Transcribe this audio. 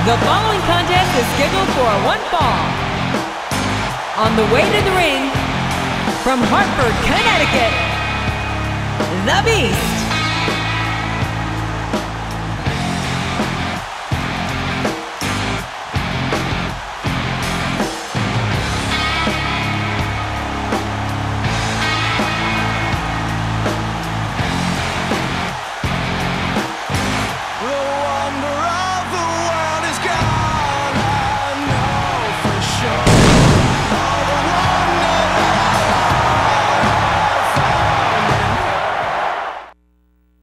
The following contest is scheduled for one fall. On the way to the ring, from Hartford, Connecticut, the Beast,